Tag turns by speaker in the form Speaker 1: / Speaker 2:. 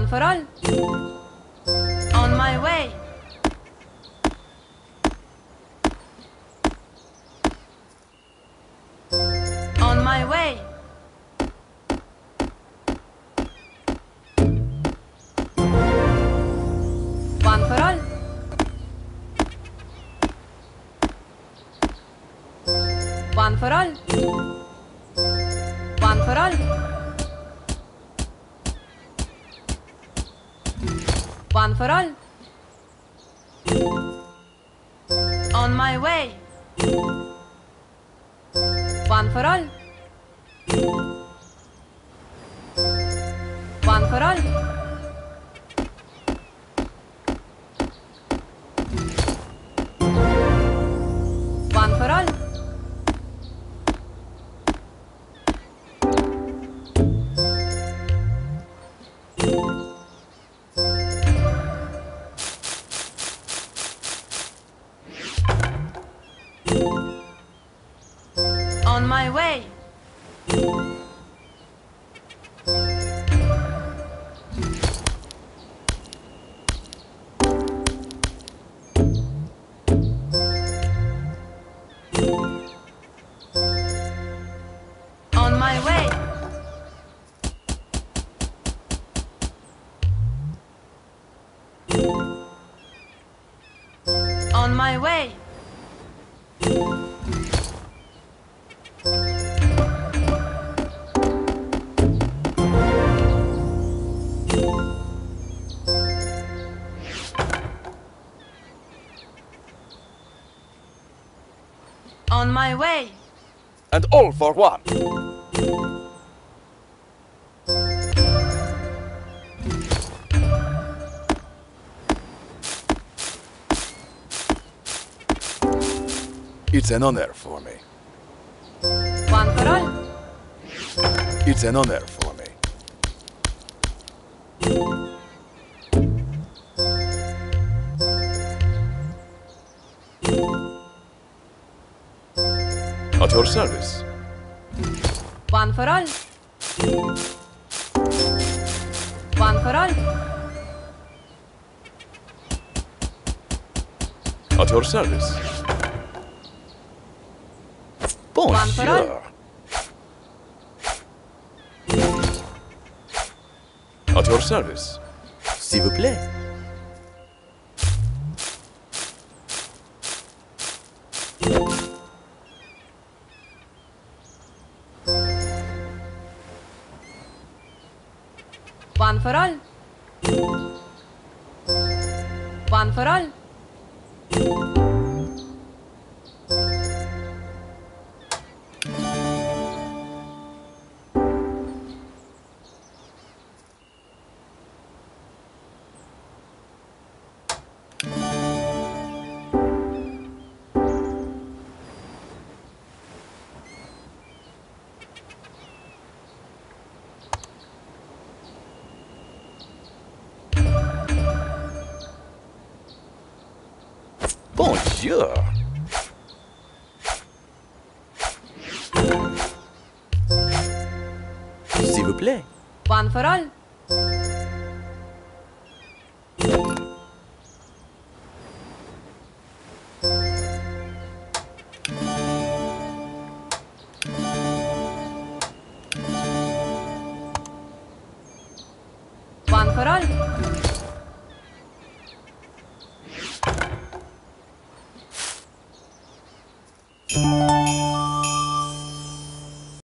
Speaker 1: One for all. On my way. On my way. One for all. One for all. One for all. One for all. On my way. One for all. One for all. One for all. On my way. On my way. On my way. On my way.
Speaker 2: And all for one. It's an honor for me.
Speaker 1: One for all.
Speaker 2: It's an honor for me. At your service.
Speaker 1: One for all. One for all.
Speaker 2: At your service.
Speaker 1: One for all.
Speaker 2: Bonjour. At your service.
Speaker 3: S'il vous plaît.
Speaker 1: One for all. One for all.
Speaker 2: Bonjour.
Speaker 3: S'il vous plaît.
Speaker 1: One for all. One for all.